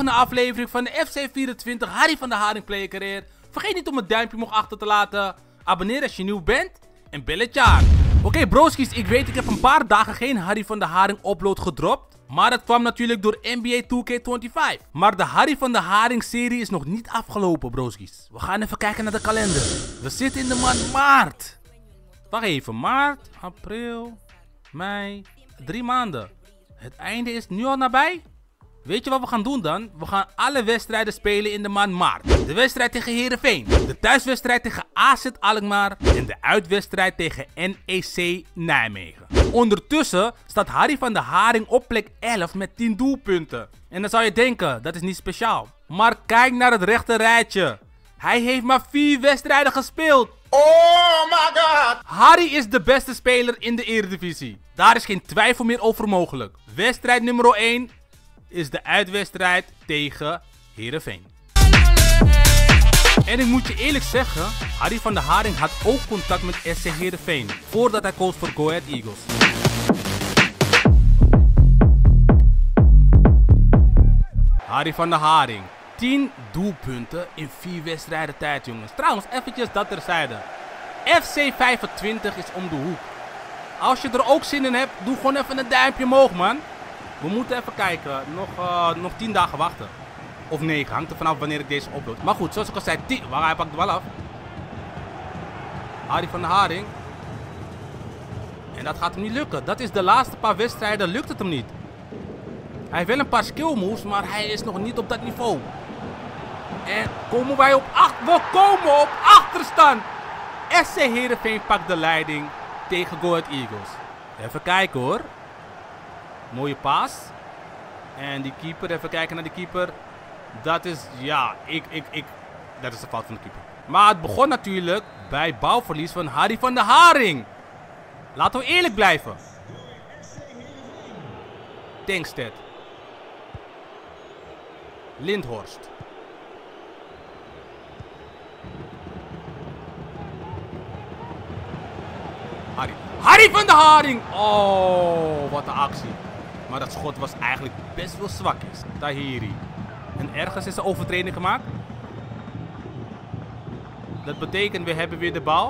volgende aflevering van de FC24 Harry van der Haring Player Career. Vergeet niet om een duimpje omhoog achter te laten. Abonneer als je nieuw bent. En belletje aan. Oké, broskies, ik weet ik heb een paar dagen geen Harry van der Haring upload gedropt. Maar dat kwam natuurlijk door NBA 2K25. Maar de Harry van der Haring serie is nog niet afgelopen, broskies. We gaan even kijken naar de kalender. We zitten in de maand maart. Wacht even, maart, april, mei, 3 maanden. Het einde is nu al nabij? Weet je wat we gaan doen dan? We gaan alle wedstrijden spelen in de maand maart. De wedstrijd tegen Heerenveen, de thuiswedstrijd tegen AZ Alkmaar en de uitwedstrijd tegen NEC Nijmegen. Ondertussen staat Harry van der Haring op plek 11 met 10 doelpunten. En dan zou je denken, dat is niet speciaal. Maar kijk naar het rechte rijtje. Hij heeft maar 4 wedstrijden gespeeld. Oh my god! Harry is de beste speler in de Eredivisie. Daar is geen twijfel meer over mogelijk. Wedstrijd nummer 1 is de uitwedstrijd tegen Heerenveen. En ik moet je eerlijk zeggen, Harry van der Haring had ook contact met SC Heerenveen voordat hij koos voor Go Ahead Eagles. Harry van der Haring, 10 doelpunten in 4 wedstrijden tijd, jongens. Trouwens, eventjes dat terzijde. FC 25 is om de hoek. Als je er ook zin in hebt, doe gewoon even een duimpje omhoog, man. We moeten even kijken. Nog 10 dagen wachten. Of 9, hangt er vanaf wanneer ik deze upload. Maar goed, zoals ik al zei, waar hij pakt de bal af. Harry van der Haring. En dat gaat hem niet lukken. Dat is de laatste paar wedstrijden, lukt het hem niet. Hij heeft wel een paar skill moves, maar hij is nog niet op dat niveau. En komen wij op we komen op achterstand. SC Heerenveen pakt de leiding tegen Go Ahead Eagles. Even kijken hoor. Mooie paas. En die keeper, even kijken naar die keeper. Dat is, ja, dat is de fout van de keeper. Maar het begon natuurlijk bij balverlies van Harry van der Haring. Laten we eerlijk blijven. Tankstedt. Lindhorst. Harry van der Haring! Oh, wat een actie. Maar dat schot was eigenlijk best wel zwak is. Tahiri. En ergens is een overtreding gemaakt. Dat betekent we hebben weer de bal.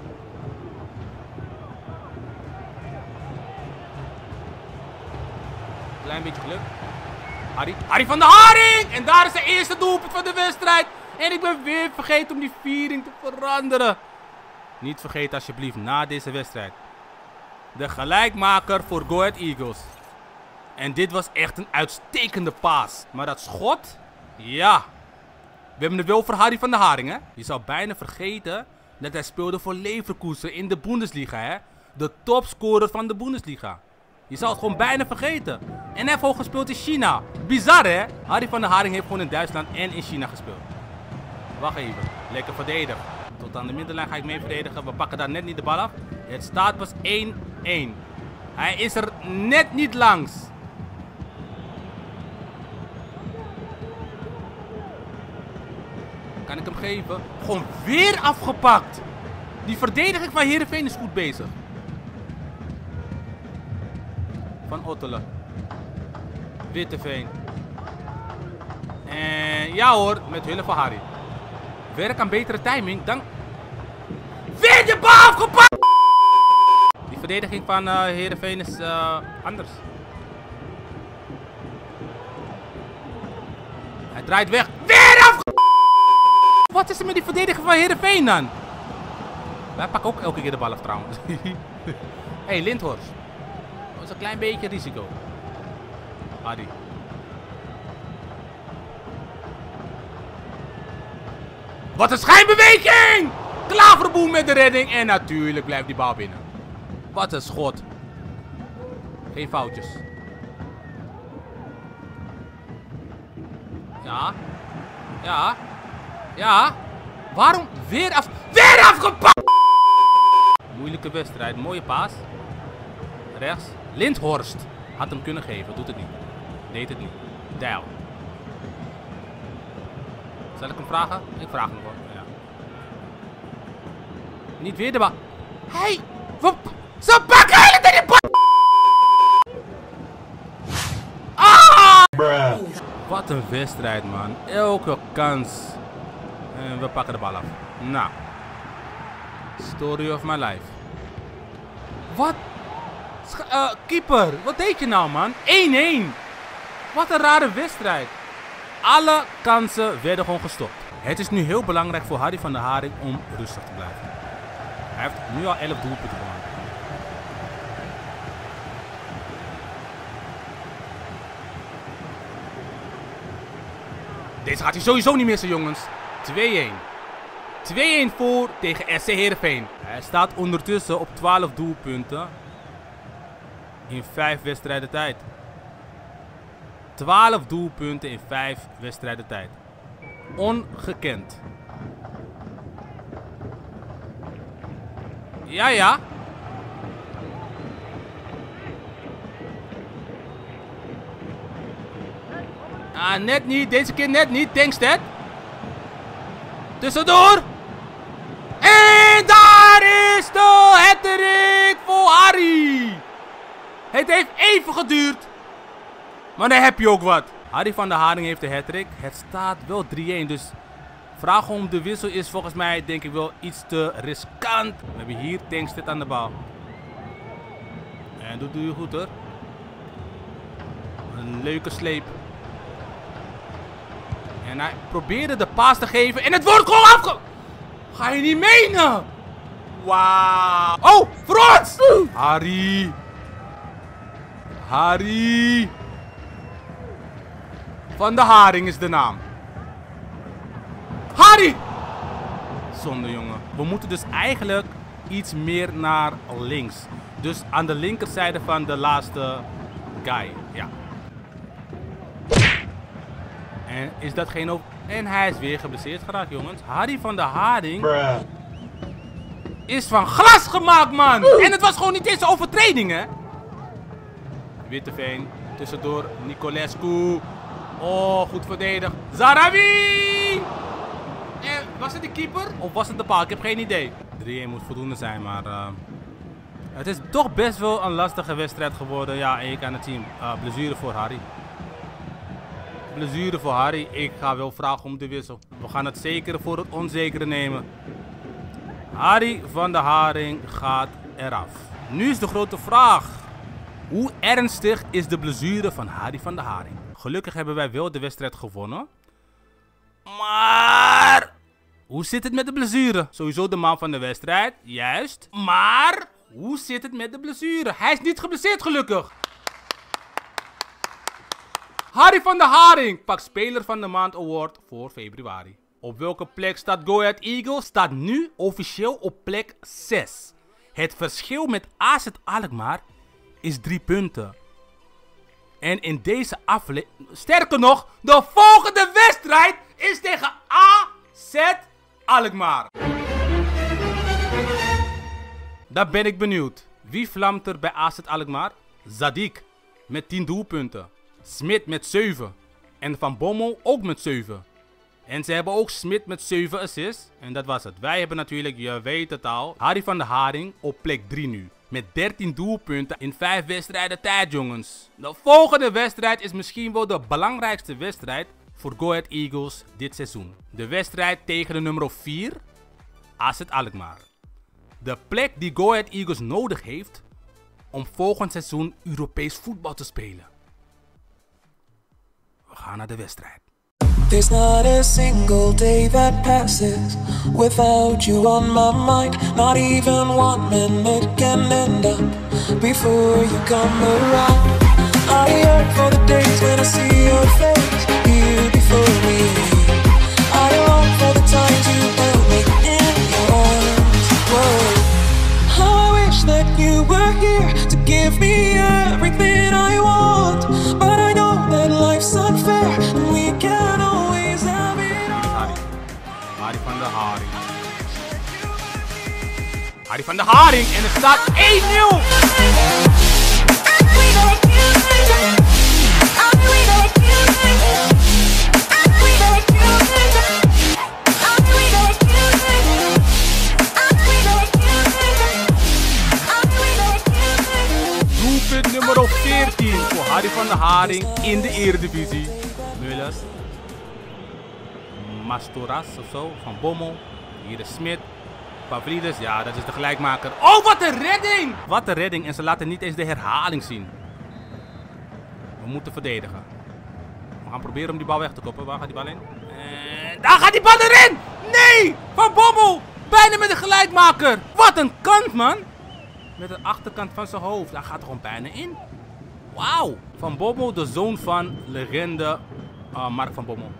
Klein beetje geluk. Harry van der Haring! En daar is de eerste doelpunt van de wedstrijd. En ik ben weer vergeten om die viering te veranderen. Niet vergeten alsjeblieft na deze wedstrijd. De gelijkmaker voor Go Ahead Eagles. En dit was echt een uitstekende paas. Maar dat schot, ja. We hebben het wel voor Harry van der Haring, hè. Je zou bijna vergeten dat hij speelde voor Leverkusen in de Bundesliga, hè. De topscorer van de Bundesliga. Je zou het gewoon bijna vergeten. En hij heeft ook gespeeld in China. Bizar, hè. Harry van der Haring heeft gewoon in Duitsland en in China gespeeld. Wacht even. Lekker verdedigen. Tot aan de middenlijn ga ik mee verdedigen. We pakken daar net niet de bal af. Het staat pas 1-1. Hij is er net niet langs. Kan ik hem geven? Gewoon weer afgepakt. Die verdediging van Heerenveen is goed bezig. Van Ottelen. Witteveen. En ja hoor, met hulp van Harry. Werk aan betere timing, dan... Weer de bal afgepakt! Die verdediging van Heerenveen is anders. Hij draait weg. Weer afgepakt! Wat is er met die verdediging van Heerenveen dan? Wij pakken ook elke keer de bal af trouwens. Hey, Lindhorst. Dat is een klein beetje risico. Harry. Wat een schijnbeweging! Klaverboom met de redding. En natuurlijk blijft die bal binnen. Wat een schot. Geen foutjes. Ja. Ja. Ja. Waarom weer afgepakt? Moeilijke wedstrijd. Mooie paas. Rechts. Lindhorst. Had hem kunnen geven. Doet het niet. Deed het niet. Dijl. Zal ik hem vragen? Ik vraag hem gewoon. Ja. Niet weer de bal. Hey! Ze pakken eigenlijk die bal! Ah! Bruh. Wat een wedstrijd, man. Elke kans. En we pakken de bal af. Nou. Story of my life. Wat? Keeper, wat deed je nou, man? 1-1. Wat een rare wedstrijd. Alle kansen werden gewoon gestopt. Het is nu heel belangrijk voor Harry van der Haring om rustig te blijven. Hij heeft nu al 11 doelpunten gemaakt. Deze gaat hij sowieso niet missen, jongens. 2-1. 2-1 voor tegen SC Heerenveen. Hij staat ondertussen op 12 doelpunten. In 5 wedstrijden tijd. 12 doelpunten in 5 wedstrijden tijd. Ongekend. Ja, ja. Ah, net niet. Deze keer net niet. Thanks, Ted. Tussendoor. En daar is de hattrick voor Harry. Het heeft even geduurd. Maar dan heb je ook wat. Harry van der Haring heeft de hattrick. Het staat wel 3-1. Dus vragen om de wissel is volgens mij denk ik wel iets te riskant. We hebben hier Tankstead aan de bal. En dat doe je goed, hoor. Een leuke sleep. En hij probeerde de paas te geven. En het wordt gewoon afge... Ga je niet menen? Wauw. Oh, voor ons! Harry. Harry. Van der Haring is de naam. Harry! Zonde, jongen. We moeten dus eigenlijk iets meer naar links. Dus aan de linkerzijde van de laatste guy. Ja. En is dat geen op... En hij is weer geblesseerd geraakt, jongens. Harry van der Haring is van glas gemaakt, man. En het was gewoon niet eens een overtreding, hè. Witteveen. Tussendoor Nicolescu. Oh, goed verdedigd. Zarawi! En was het de keeper? Of was het de paal? Ik heb geen idee. 3-1 moet voldoende zijn, maar... het is toch best wel een lastige wedstrijd geworden. Ja, ik aan het team. Blessure voor Harry. Blessure voor Harry. Ik ga wel vragen om de wissel. We gaan het zekere voor het onzekere nemen. Harry van der Haring gaat eraf. Nu is de grote vraag. Hoe ernstig is de blessure van Harry van der Haring? Gelukkig hebben wij wel de wedstrijd gewonnen. Maar... hoe zit het met de blessure? Sowieso de man van de wedstrijd. Juist. Maar... hoe zit het met de blessure? Hij is niet geblesseerd, gelukkig. Harry van der Haring pakt Speler van de Maand Award voor februari. Op welke plek staat Go Ahead Eagles? Staat nu officieel op plek 6. Het verschil met AZ Alkmaar is 3 punten. En in deze aflevering... sterker nog, de volgende wedstrijd is tegen AZ Alkmaar. Daar ben ik benieuwd. Wie vlamt er bij AZ Alkmaar? Zadik met 10 doelpunten. Smit met 7. En Van Bommel ook met 7. En ze hebben ook Smit met 7 assists. En dat was het. Wij hebben natuurlijk, je weet het al, Harry van der Haring op plek 3 nu. Met 13 doelpunten in 5 wedstrijden tijd, jongens. De volgende wedstrijd is misschien wel de belangrijkste wedstrijd voor Go Ahead Eagles dit seizoen. De wedstrijd tegen de nummer 4, AZ Alkmaar. De plek die Go Ahead Eagles nodig heeft om volgend seizoen Europees voetbal te spelen. We gaan naar de wedstrijd. There's not a single day that passes without you on my mind. Not even 1 minute can end up before you come around. I yearn for the days when I see your face here before me. I long for the times you held me in your arms. Whoa. How I wish that you were here to give me everything I want. But I know that life's unfair and we can't always have it all. Harry van der Haring. Harry van der Haring en het staat 1-0. Doelpunt nummer 14 voor Harry van der Haring in de Eredivisie. Müller. Pavlidis. Mastouras of zo, Van Bommel. Hier is Smit. Pavlidis, ja, dat is de gelijkmaker. Oh, wat een redding! Wat een redding en ze laten niet eens de herhaling zien. We moeten verdedigen. We gaan proberen om die bal weg te koppen. Waar gaat die bal in? En daar gaat die bal erin! Nee! Van Bommel! Bijna met de gelijkmaker! Wat een kant, man! Met de achterkant van zijn hoofd. Daar gaat er gewoon bijna in. Wauw! Van Bommel, de zoon van legende Mark van Bommel.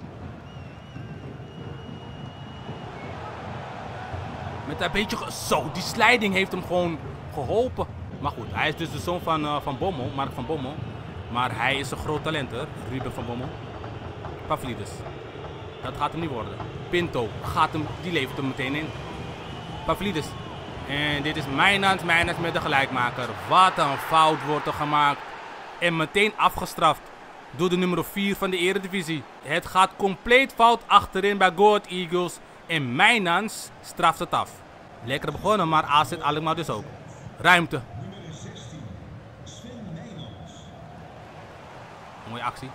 Met een beetje... Zo, die sliding heeft hem gewoon geholpen. Maar goed, hij is dus de zoon van Bommel, Mark van Bommel. Maar hij is een groot talent, hè? Ruben van Bommel. Pavlidis. Dat gaat hem niet worden. Pinto gaat hem, die levert hem meteen in. Pavlidis. En dit is Mijnans met de gelijkmaker. Wat een fout wordt er gemaakt. En meteen afgestraft door de nummer 4 van de Eredivisie. Het gaat compleet fout achterin bij Go Ahead Eagles. En Mijnans straft het af. Lekker begonnen, maar AZ Alkmaar dus ook. Ruimte. Mooie actie.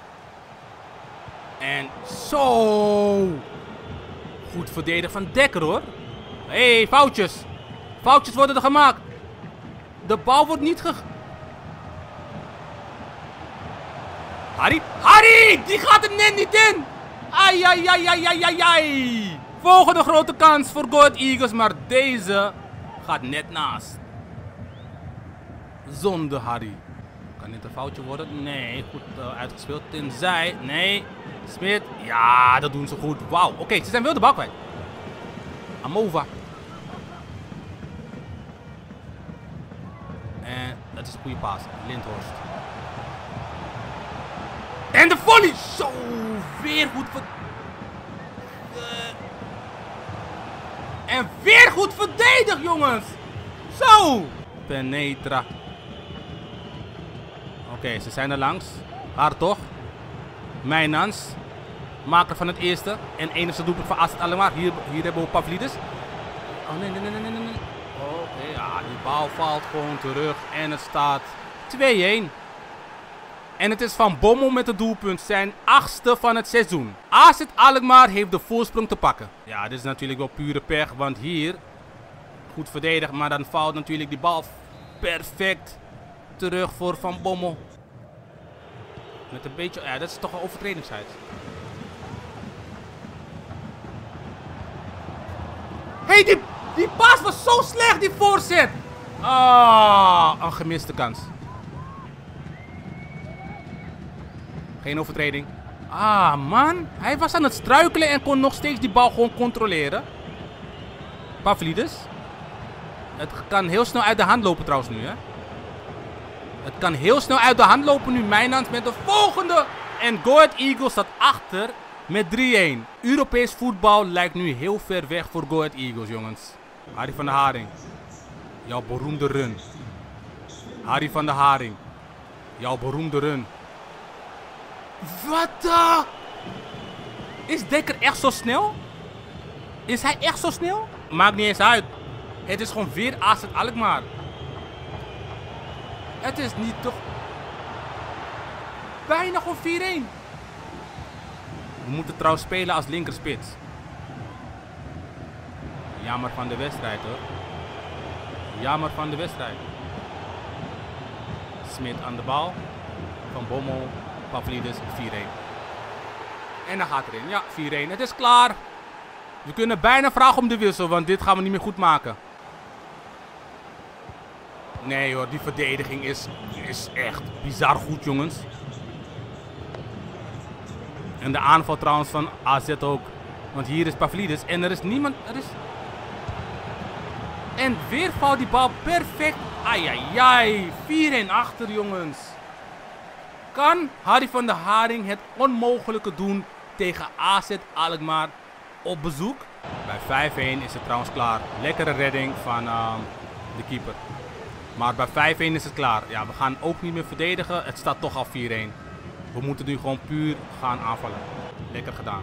En zo. Goed verdedigd van Dekker, hoor. Hé, hey, foutjes. Foutjes worden er gemaakt. De bal wordt niet Harry, die gaat er net niet in. Ai, ai, ai, ai, ai, ai, ai. Volgende grote kans voor Go Ahead Eagles, maar deze gaat net naast. Zonde, Harry. Kan dit een foutje worden? Nee, goed uitgespeeld. Tenzij, nee. Smit, ja, dat doen ze goed. Wauw, oké, ze zijn wel de bal kwijt. Amova. En dat is een goede paas. Lindhorst. En de volley! Zo, weer goed en weer goed verdedigd, jongens! Zo! Penetra. Oké, ze zijn er langs. Hartog. Mijnans. Maker van het eerste. En enigste doelpunt van AZ Alkmaar. Hier hebben we Pavlidis. Oh, nee. Oké, ja, die bal valt gewoon terug. En het staat 2-1. En het is Van Bommel met het doelpunt, zijn 8e van het seizoen. AZ Alkmaar heeft de voorsprong te pakken. Ja, dit is natuurlijk wel pure pech, want hier goed verdedigd, maar dan valt natuurlijk die bal perfect terug voor Van Bommel. Met een beetje, ja, dat is toch een overtredingsheid. Hé, die paas was zo slecht, die voorzet. Ah, een gemiste kans. Geen overtreding. Ah, man. Hij was aan het struikelen en kon nog steeds die bal gewoon controleren. Pavlidis. Het kan heel snel uit de hand lopen trouwens nu, hè. Het kan heel snel uit de hand lopen nu. Mijnans met de volgende. En Go Ahead Eagles staat achter met 3-1. Europees voetbal lijkt nu heel ver weg voor Go Ahead Eagles, jongens. Harry van der Haring. Jouw beroemde run. Harry van der Haring. Jouw beroemde run. Wat? Is Dekker echt zo snel? Is hij echt zo snel? Maakt niet eens uit. Het is gewoon weer AZ Alkmaar. Het is niet toch... Bijna gewoon 4-1. We moeten trouwens spelen als linkerspits. Jammer van de wedstrijd, hoor. Jammer van de wedstrijd. Smit aan de bal. Van Bommel. Pavlidis 4-1. En dan gaat erin. Ja, 4-1. Het is klaar. We kunnen bijna vragen om de wissel, want dit gaan we niet meer goed maken. Nee hoor, die verdediging is echt bizar goed, jongens. En de aanval trouwens van AZ ook. Want hier is Pavlidis en er is niemand... En weer valt die bal perfect. Ai, ai, ai. 4-1 achter, jongens. Kan Harry van der Haring het onmogelijke doen tegen AZ Alkmaar op bezoek? Bij 5-1 is het trouwens klaar. Lekkere redding van de keeper. Maar bij 5-1 is het klaar. Ja, we gaan ook niet meer verdedigen. Het staat toch al 4-1. We moeten nu gewoon puur gaan aanvallen. Lekker gedaan.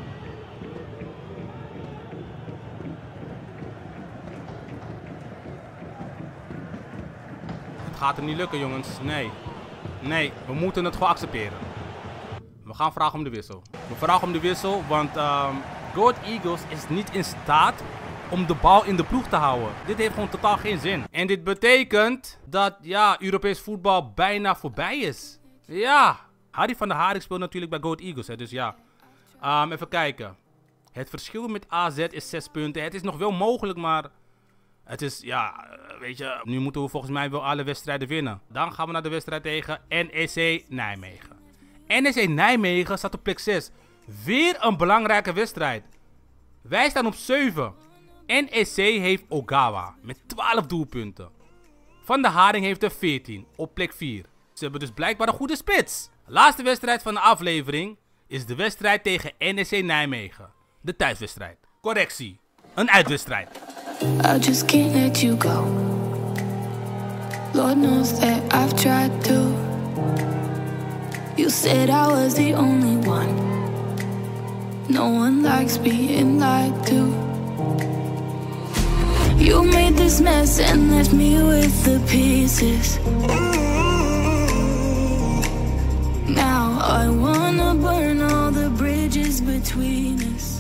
Het gaat er niet lukken, jongens. Nee. Nee, we moeten het gewoon accepteren. We gaan vragen om de wissel. We vragen om de wissel, want Go Ahead Eagles is niet in staat om de bal in de ploeg te houden. Dit heeft gewoon totaal geen zin. En dit betekent dat, ja, Europees voetbal bijna voorbij is. Ja, Harry van der Haring speelt natuurlijk bij Go Ahead Eagles, hè, dus ja. Even kijken. Het verschil met AZ is 6 punten. Het is nog wel mogelijk, maar het is, ja, weet je, nu moeten we volgens mij wel alle wedstrijden winnen. Dan gaan we naar de wedstrijd tegen NEC Nijmegen. NEC Nijmegen staat op plek 6. Weer een belangrijke wedstrijd. Wij staan op 7. NEC heeft Ogawa met 12 doelpunten. Van der Haring heeft er 14 op plek 4. Ze hebben dus blijkbaar een goede spits. Laatste wedstrijd van de aflevering is de wedstrijd tegen NEC Nijmegen. De thuiswedstrijd. Correctie. Een uitwedstrijd. I just can't let you go. Lord knows that I've tried to. You said I was the only one. No one likes being lied to. You made this mess and left me with the pieces. Now I wanna burn all the bridges between us.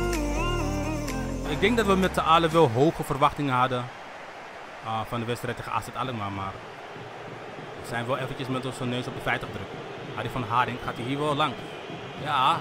Ik denk dat we met z'n allen wel hoge verwachtingen hadden van de wedstrijd tegen AZ Alkmaar, maar we zijn wel eventjes met onze neus op de feiten gedrukt. Harry van Haring gaat hier wel lang. Ja,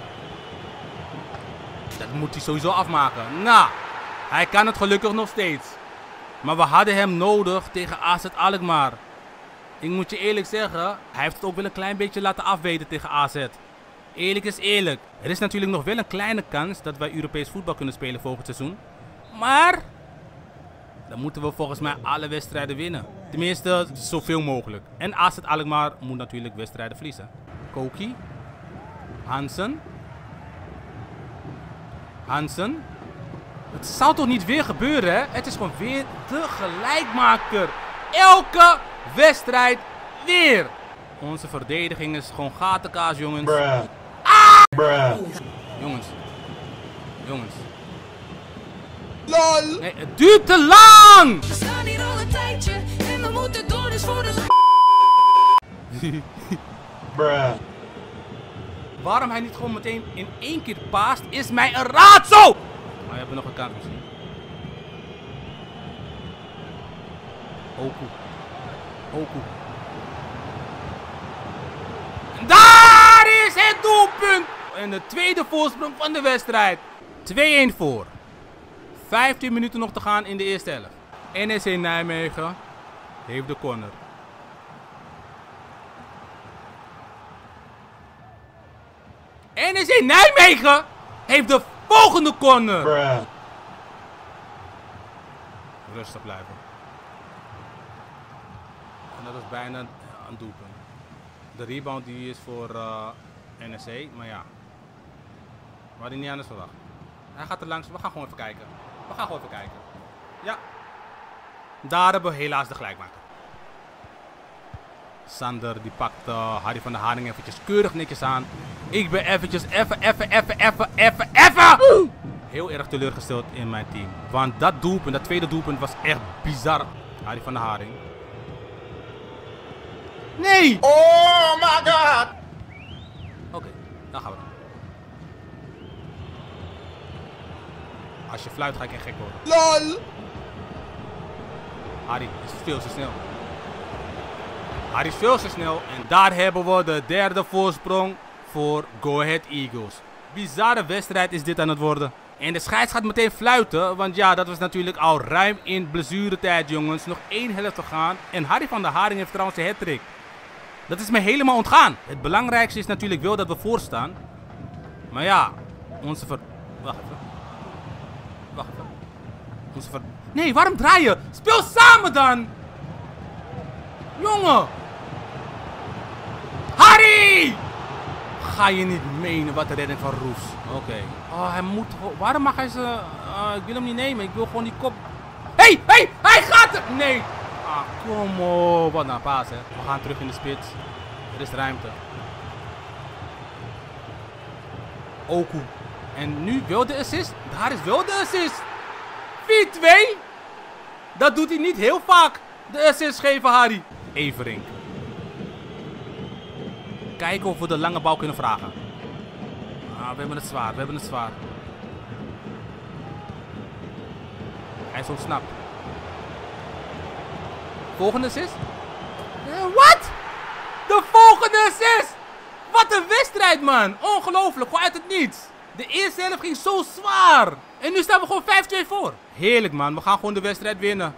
dat moet hij sowieso afmaken. Nou, hij kan het gelukkig nog steeds. Maar we hadden hem nodig tegen AZ Alkmaar. Ik moet je eerlijk zeggen, hij heeft het ook wel een klein beetje laten afweten tegen AZ. Eerlijk is eerlijk. Er is natuurlijk nog wel een kleine kans dat wij Europees voetbal kunnen spelen volgend seizoen. Maar dan moeten we volgens mij alle wedstrijden winnen. Tenminste, zoveel mogelijk. En AZ Alkmaar moet natuurlijk wedstrijden verliezen. Koki. Hansen. Hansen. Het zou toch niet weer gebeuren, hè? Het is gewoon weer de gelijkmaker. Elke wedstrijd weer. Onze verdediging is gewoon gatenkaas, jongens. Bruh. Bruh. Jongens. Jongens. LOL. Nee, het duurt te lang! We staan hier al een tijdje en we moeten door, dus voor de... Bruh. Waarom hij niet gewoon meteen in één keer paast, is mij een raadsel! Maar we hebben nog een kans misschien. Oku. Oku. En daar is het doelpunt! En de tweede voorsprong van de wedstrijd. 2-1 voor. 15 minuten nog te gaan in de eerste helft. NEC Nijmegen heeft de corner. NEC Nijmegen heeft de volgende corner. Bruh. Rustig blijven. En dat is bijna een doelpunt. De rebound die is voor NEC, maar ja. We hadden niet anders verwacht. Hij gaat er langs, we gaan gewoon even kijken. We gaan gewoon even kijken. Ja. Daar hebben we helaas de gelijkmaker. Sander die pakt Harry van der Haring eventjes keurig netjes aan. Ik ben eventjes even heel erg teleurgesteld in mijn team. Want dat doelpunt, dat tweede doelpunt was echt bizar. Harry van der Haring. Nee! Oh my god. Oké, dan gaan we dan. Als je fluit ga ik echt gek worden. LOL. Harry is veel te snel. Harry is veel te snel. En daar hebben we de derde voorsprong voor Go Ahead Eagles. Bizarre wedstrijd is dit aan het worden. En de scheids gaat meteen fluiten. Want ja, dat was natuurlijk al ruim in blessuretijd, jongens. Nog 1 helft te gaan. En Harry van der Haring heeft trouwens een hat-trick. Dat is me helemaal ontgaan. Het belangrijkste is natuurlijk wel dat we voorstaan. Maar ja, onze Wacht even. Wacht even. Nee, waarom draai je? Speel samen dan! Jongen! Harry! Ga je niet menen wat de redding van Roes. Oké. Oh, hij moet... Waarom mag hij ze... ik wil hem niet nemen. Ik wil gewoon die kop... Hey! Hij gaat er! Nee! Ah, kom op. Wat nou, paas, hè. We gaan terug in de spits. Er is ruimte. Oku. En nu wel de assist. Daar is wel de assist. 4-2. Dat doet hij niet heel vaak. De assist geven, Harry. Everink. Kijken of we de lange bal kunnen vragen. Ah, we hebben het zwaar, we hebben het zwaar. Hij is ontsnapt. Volgende assist? Wat? De volgende assist! Wat een wedstrijd, man! Ongelooflijk, gewoon uit het niets. De eerste helft ging zo zwaar. En nu staan we gewoon 5-2 voor. Heerlijk, man. We gaan gewoon de wedstrijd winnen.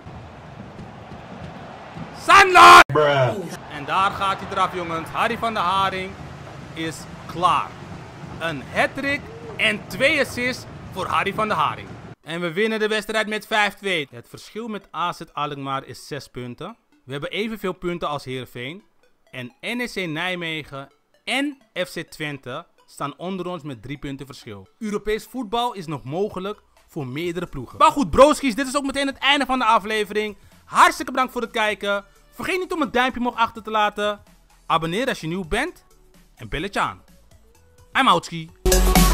Sunlight! Bruh. En daar gaat hij eraf, jongens. Harry van der Haring is klaar. Een hat-trick en 2 assists voor Harry van der Haring. En we winnen de wedstrijd met 5-2. Het verschil met AZ Alkmaar is 6 punten. We hebben evenveel punten als Heerenveen. En NEC Nijmegen en FC Twente staan onder ons met 3 punten verschil. Europees voetbal is nog mogelijk voor meerdere ploegen. Maar goed, broskies, dit is ook meteen het einde van de aflevering. Hartstikke bedankt voor het kijken. Vergeet niet om een duimpje omhoog achter te laten. Abonneer als je nieuw bent. En belletje aan. I'm outski.